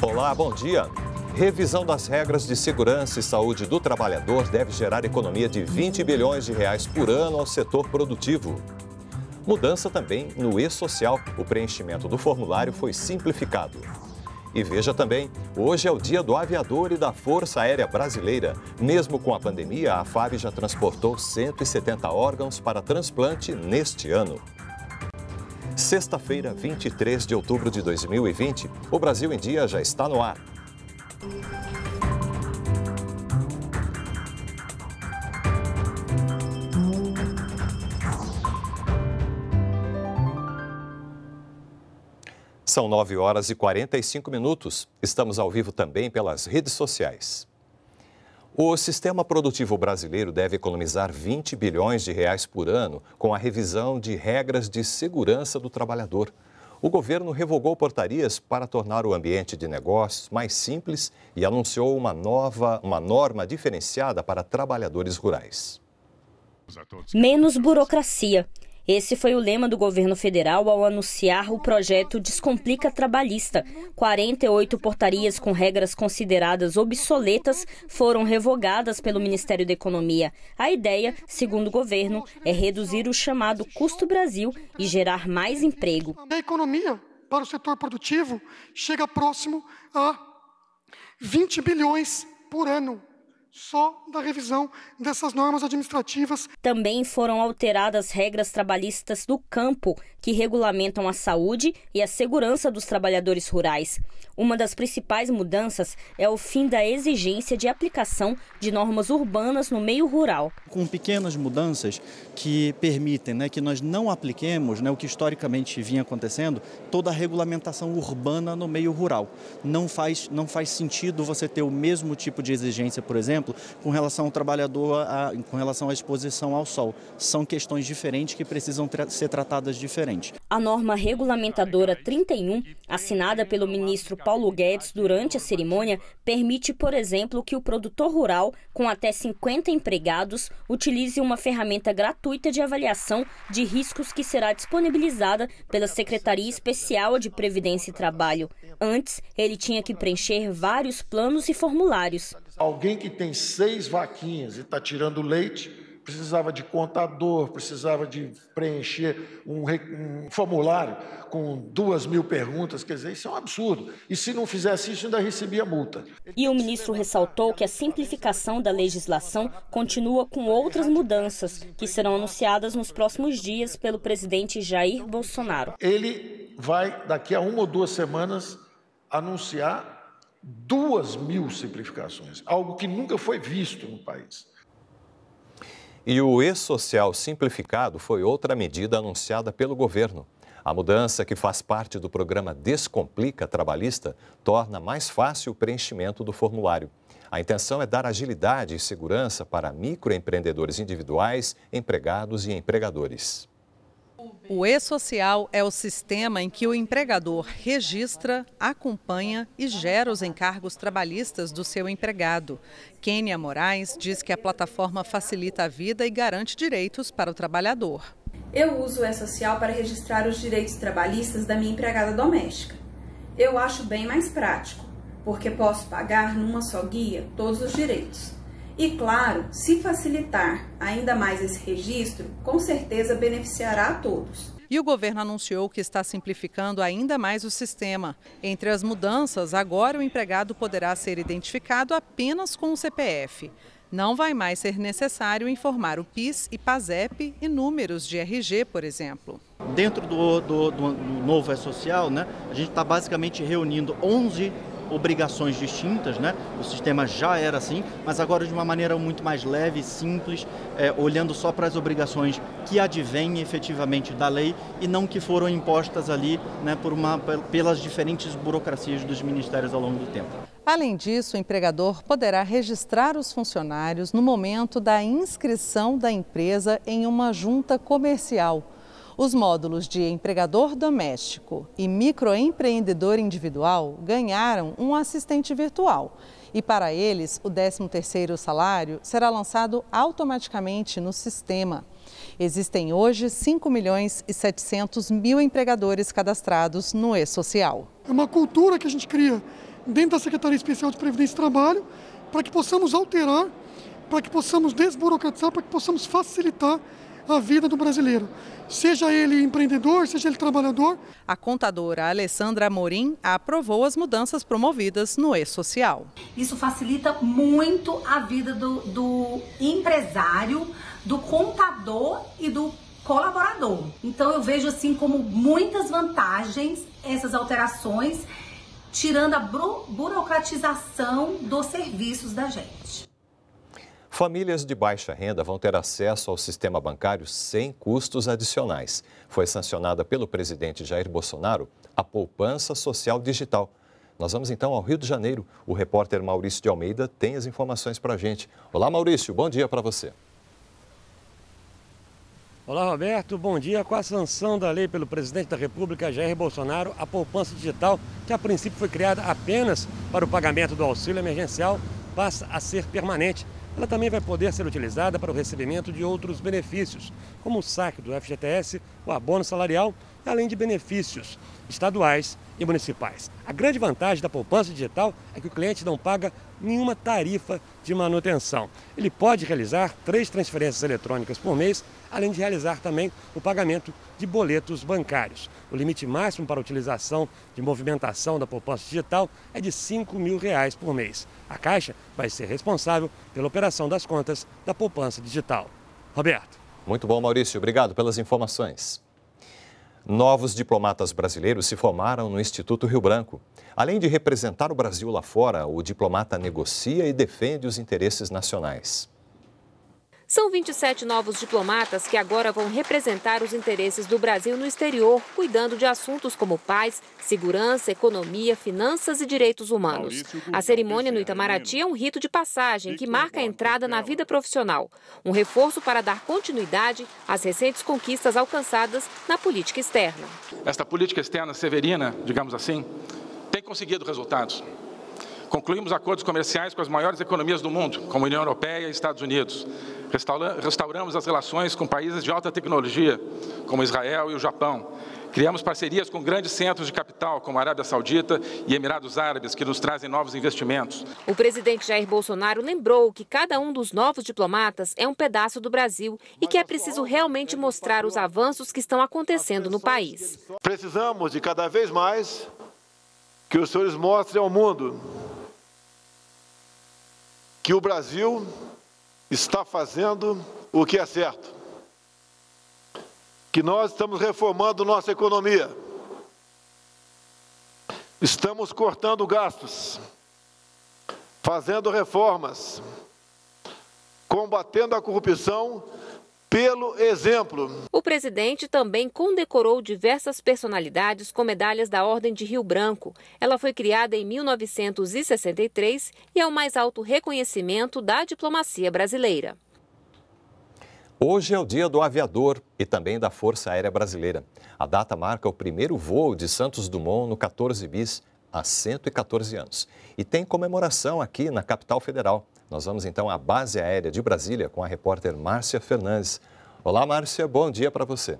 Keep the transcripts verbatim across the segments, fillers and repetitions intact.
Olá, bom dia. Revisão das regras de segurança e saúde do trabalhador deve gerar economia de vinte bilhões de reais por ano ao setor produtivo. Mudança também no e-social. O preenchimento do formulário foi simplificado. E veja também, hoje é o dia do aviador e da Força Aérea Brasileira. Mesmo com a pandemia, a FAB já transportou cento e setenta órgãos para transplante neste ano. Sexta-feira, vinte e três de outubro de dois mil e vinte, o Brasil em Dia já está no ar. São nove horas e quarenta e cinco minutos. Estamos ao vivo também pelas redes sociais. O sistema produtivo brasileiro deve economizar vinte bilhões de reais por ano com a revisão de regras de segurança do trabalhador. O governo revogou portarias para tornar o ambiente de negócios mais simples e anunciou uma nova, uma norma diferenciada para trabalhadores rurais. Menos burocracia. Esse foi o lema do governo federal ao anunciar o projeto Descomplica Trabalhista. quarenta e oito portarias com regras consideradas obsoletas foram revogadas pelo Ministério da Economia. A ideia, segundo o governo, é reduzir o chamado custo Brasil e gerar mais emprego. A economia para o setor produtivo chega próximo a vinte bilhões por ano. Só da revisão dessas normas administrativas. Também foram alteradas regras trabalhistas do campo, que regulamentam a saúde e a segurança dos trabalhadores rurais. Uma das principais mudanças é o fim da exigência de aplicação de normas urbanas no meio rural. Com pequenas mudanças que permitem, né, que nós não apliquemos, né, o que historicamente vinha acontecendo, toda a regulamentação urbana no meio rural. Não faz, não faz sentido você ter o mesmo tipo de exigência, por exemplo, com relação ao trabalhador, a, com relação à exposição ao sol. São questões diferentes que precisam tra- ser tratadas diferentes. A norma regulamentadora trinta e um, assinada pelo ministro Paulo Guedes durante a cerimônia, permite, por exemplo, que o produtor rural, com até cinquenta empregados, utilize uma ferramenta gratuita de avaliação de riscos que será disponibilizada pela Secretaria Especial de Previdência e Trabalho. Antes, ele tinha que preencher vários planos e formulários. Alguém que tem seis vaquinhas e está tirando leite, precisava de contador, precisava de preencher um, um formulário com duas mil perguntas, quer dizer, isso é um absurdo. E se não fizesse isso, ainda recebia multa. E o ministro ressaltou que a simplificação da legislação continua com outras mudanças, que serão anunciadas nos próximos dias pelo presidente Jair Bolsonaro. Ele vai, daqui a uma ou duas semanas, anunciar duas mil simplificações, algo que nunca foi visto no país. E o e-social simplificado foi outra medida anunciada pelo governo. A mudança, que faz parte do programa Descomplica Trabalhista, torna mais fácil o preenchimento do formulário. A intenção é dar agilidade e segurança para microempreendedores individuais, empregados e empregadores. O e-social é o sistema em que o empregador registra, acompanha e gera os encargos trabalhistas do seu empregado. Kênia Moraes diz que a plataforma facilita a vida e garante direitos para o trabalhador. Eu uso o e-social para registrar os direitos trabalhistas da minha empregada doméstica. Eu acho bem mais prático, porque posso pagar numa só guia todos os direitos. E, claro, se facilitar ainda mais esse registro, com certeza beneficiará a todos. E o governo anunciou que está simplificando ainda mais o sistema. Entre as mudanças, agora o empregado poderá ser identificado apenas com o C P F. Não vai mais ser necessário informar o PIS e PASEP e números de R G, por exemplo. Dentro do, do, do novo e-social, né, a gente está basicamente reunindo onze obrigações distintas, né? O sistema já era assim, mas agora de uma maneira muito mais leve, simples, é, olhando só para as obrigações que advêm efetivamente da lei e não que foram impostas ali, né, por uma, pelas diferentes burocracias dos ministérios ao longo do tempo. Além disso, o empregador poderá registrar os funcionários no momento da inscrição da empresa em uma junta comercial. Os módulos de empregador doméstico e microempreendedor individual ganharam um assistente virtual. E para eles, o décimo terceiro salário será lançado automaticamente no sistema. Existem hoje cinco milhões e setecentos mil empregadores cadastrados no e-social. É uma cultura que a gente cria dentro da Secretaria Especial de Previdência e Trabalho, para que possamos alterar, para que possamos desburocratizar, para que possamos facilitar a vida do brasileiro, seja ele empreendedor, seja ele trabalhador. A contadora Alessandra Amorim aprovou as mudanças promovidas no E-Social. Isso facilita muito a vida do, do empresário, do contador e do colaborador. Então eu vejo assim como muitas vantagens essas alterações, tirando a burocratização dos serviços da gente. Famílias de baixa renda vão ter acesso ao sistema bancário sem custos adicionais. Foi sancionada pelo presidente Jair Bolsonaro a poupança social digital. Nós vamos então ao Rio de Janeiro. O repórter Maurício de Almeida tem as informações para a gente. Olá, Maurício, bom dia para você. Olá, Roberto, bom dia. Com a sanção da lei pelo presidente da República, Jair Bolsonaro, a poupança digital, que a princípio foi criada apenas para o pagamento do auxílio emergencial, passa a ser permanente. Ela também vai poder ser utilizada para o recebimento de outros benefícios, como o saque do F G T S, o abono salarial, além de benefícios estaduais e municipais. A grande vantagem da poupança digital é que o cliente não paga nenhuma tarifa de manutenção. Ele pode realizar três transferências eletrônicas por mês, além de realizar também o pagamento de boletos bancários. O limite máximo para a utilização de movimentação da poupança digital é de cinco mil reais por mês. A Caixa vai ser responsável pela operação das contas da poupança digital. Roberto. Muito bom, Maurício. Obrigado pelas informações. Novos diplomatas brasileiros se formaram no Instituto Rio Branco. Além de representar o Brasil lá fora, o diplomata negocia e defende os interesses nacionais. São vinte e sete novos diplomatas que agora vão representar os interesses do Brasil no exterior, cuidando de assuntos como paz, segurança, economia, finanças e direitos humanos. A cerimônia no Itamaraty é um rito de passagem que marca a entrada na vida profissional, um reforço para dar continuidade às recentes conquistas alcançadas na política externa. Esta política externa severina, digamos assim, tem conseguido resultados. Concluímos acordos comerciais com as maiores economias do mundo, como a União Europeia e Estados Unidos. Restauramos as relações com países de alta tecnologia, como Israel e o Japão. Criamos parcerias com grandes centros de capital, como a Arábia Saudita e Emirados Árabes, que nos trazem novos investimentos. O presidente Jair Bolsonaro lembrou que cada um dos novos diplomatas é um pedaço do Brasil e que é preciso realmente mostrar os avanços que estão acontecendo no país. Precisamos de cada vez mais que os senhores mostrem ao mundo que o Brasil está fazendo o que é certo, que nós estamos reformando nossa economia, estamos cortando gastos, fazendo reformas, combatendo a corrupção pelo exemplo. O presidente também condecorou diversas personalidades com medalhas da Ordem de Rio Branco. Ela foi criada em mil novecentos e sessenta e três e é o mais alto reconhecimento da diplomacia brasileira. Hoje é o dia do aviador e também da Força Aérea Brasileira. A data marca o primeiro voo de Santos Dumont no quatorze bis há cento e quatorze anos. E tem comemoração aqui na capital federal. Nós vamos então à Base Aérea de Brasília com a repórter Márcia Fernandes. Olá, Márcia, bom dia para você.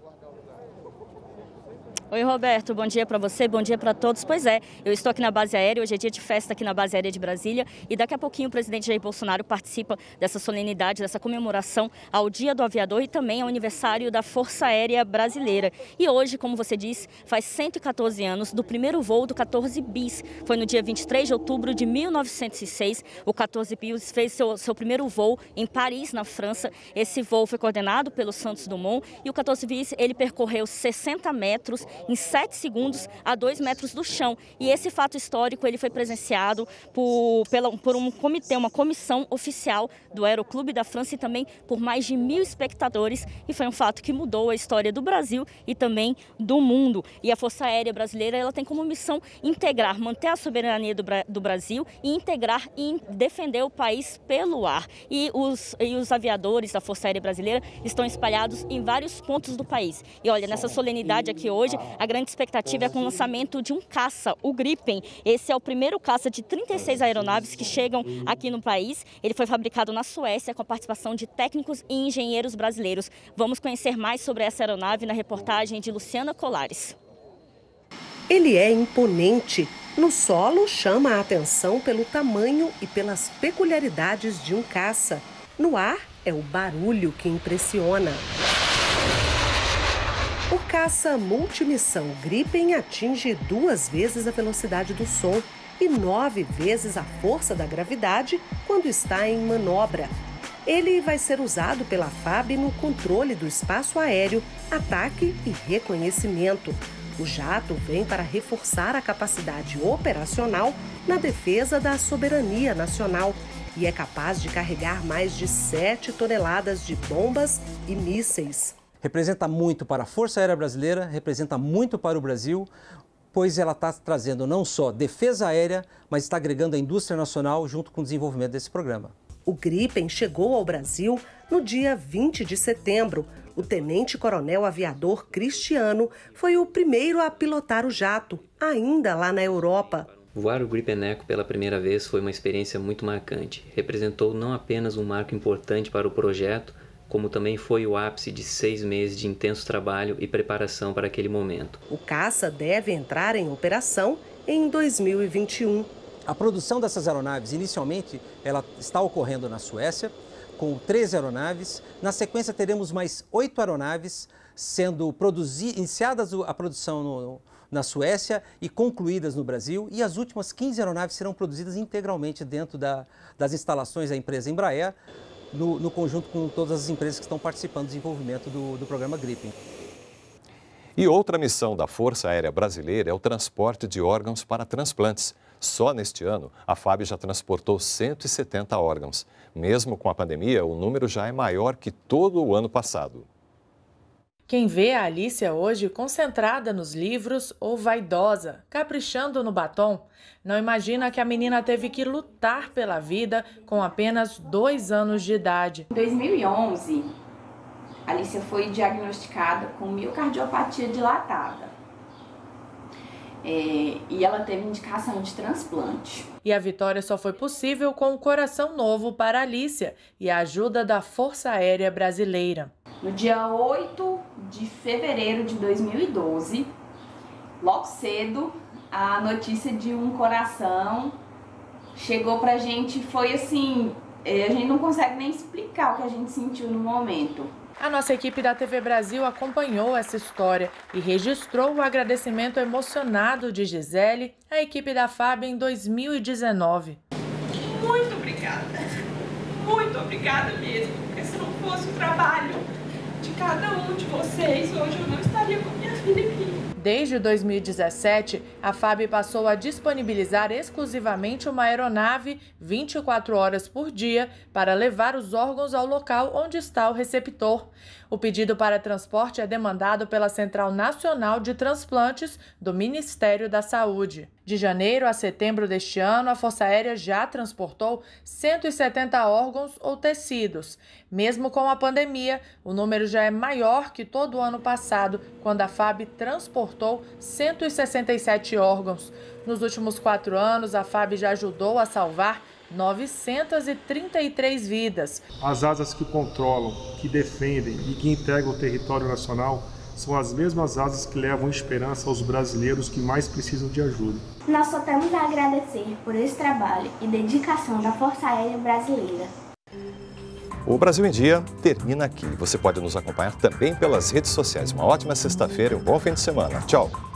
Oi, Roberto, bom dia para você, bom dia para todos. Pois é, eu estou aqui na Base Aérea, hoje é dia de festa aqui na Base Aérea de Brasília e daqui a pouquinho o presidente Jair Bolsonaro participa dessa solenidade, dessa comemoração ao Dia do Aviador e também ao aniversário da Força Aérea Brasileira. E hoje, como você disse, faz cento e quatorze anos do primeiro voo do quatorze bis. Foi no dia vinte e três de outubro de mil novecentos e seis, o quatorze bis fez seu, seu primeiro voo em Paris, na França. Esse voo foi coordenado pelo Santos Dumont e o quatorze bis ele percorreu sessenta metros em sete segundos a dois metros do chão. E esse fato histórico ele foi presenciado por, pela, por um comitê, uma comissão oficial do Aeroclube da França e também por mais de mil espectadores. E foi um fato que mudou a história do Brasil e também do mundo. E a Força Aérea Brasileira ela tem como missão integrar, manter a soberania do, do Brasil e integrar e defender o país pelo ar. E os, e os aviadores da Força Aérea Brasileira estão espalhados em vários pontos do país. E olha, nessa solenidade aqui hoje, a grande expectativa é com o lançamento de um caça, o Gripen. Esse é o primeiro caça de trinta e seis aeronaves que chegam aqui no país. Ele foi fabricado na Suécia com a participação de técnicos e engenheiros brasileiros. Vamos conhecer mais sobre essa aeronave na reportagem de Luciana Colares. Ele é imponente, No solo, chama a atenção pelo tamanho e pelas peculiaridades de um caça. No ar, é o barulho que impressiona. O caça multimissão Gripen atinge duas vezes a velocidade do som e nove vezes a força da gravidade quando está em manobra. Ele vai ser usado pela F A B no controle do espaço aéreo, ataque e reconhecimento. O jato vem para reforçar a capacidade operacional na defesa da soberania nacional e é capaz de carregar mais de sete toneladas de bombas e mísseis. Representa muito para a Força Aérea Brasileira, representa muito para o Brasil, pois ela está trazendo não só defesa aérea, mas está agregando a indústria nacional junto com o desenvolvimento desse programa. O Gripen chegou ao Brasil no dia vinte de setembro. O tenente-coronel aviador Cristiano foi o primeiro a pilotar o jato, ainda lá na Europa. Voar o Gripen Echo pela primeira vez foi uma experiência muito marcante. Representou não apenas um marco importante para o projeto, como também foi o ápice de seis meses de intenso trabalho e preparação para aquele momento. O caça deve entrar em operação em dois mil e vinte e um. A produção dessas aeronaves, inicialmente, ela está ocorrendo na Suécia, com treze aeronaves. Na sequência, teremos mais oito aeronaves sendo produzidas, iniciadas a produção no, na Suécia e concluídas no Brasil. E as últimas quinze aeronaves serão produzidas integralmente dentro da, das instalações da empresa Embraer, no, no conjunto com todas as empresas que estão participando do desenvolvimento do, do programa Gripen. E outra missão da Força Aérea Brasileira é o transporte de órgãos para transplantes. Só neste ano, a F A B já transportou cento e setenta órgãos. Mesmo com a pandemia, o número já é maior que todo o ano passado. Quem vê a Alicia hoje concentrada nos livros ou vaidosa, caprichando no batom, não imagina que a menina teve que lutar pela vida com apenas dois anos de idade. Em dois mil e onze, a Alicia foi diagnosticada com miocardiopatia dilatada. É, e ela teve indicação de transplante. E a vitória só foi possível com o coração novo para a Alicia e a ajuda da Força Aérea Brasileira. No dia oito de fevereiro de dois mil e doze, logo cedo, a notícia de um coração chegou pra gente. Foi assim, a gente não consegue nem explicar o que a gente sentiu no momento. A nossa equipe da T V Brasil acompanhou essa história e registrou o agradecimento emocionado de Gisele à equipe da F A B em dois mil e dezenove. Muito obrigada, muito obrigada mesmo, porque se não fosse o trabalho de cada um de vocês, hoje eu não estaria com minha filha aqui. Desde dois mil e dezessete, a F A B passou a disponibilizar exclusivamente uma aeronave vinte e quatro horas por dia para levar os órgãos ao local onde está o receptor. O pedido para transporte é demandado pela Central Nacional de Transplantes do Ministério da Saúde. De janeiro a setembro deste ano, a Força Aérea já transportou cento e setenta órgãos ou tecidos. Mesmo com a pandemia, o número já é maior que todo o ano passado, quando a F A B transportou cento e sessenta e sete órgãos. Nos últimos quatro anos, a F A B já ajudou a salvar novecentas e trinta e três vidas. As asas que controlam, que defendem e que integram o território nacional são as mesmas asas que levam esperança aos brasileiros que mais precisam de ajuda. Nós só temos a agradecer por esse trabalho e dedicação da Força Aérea Brasileira. O Brasil em Dia termina aqui. Você pode nos acompanhar também pelas redes sociais. Uma ótima sexta-feira e um bom fim de semana. Tchau!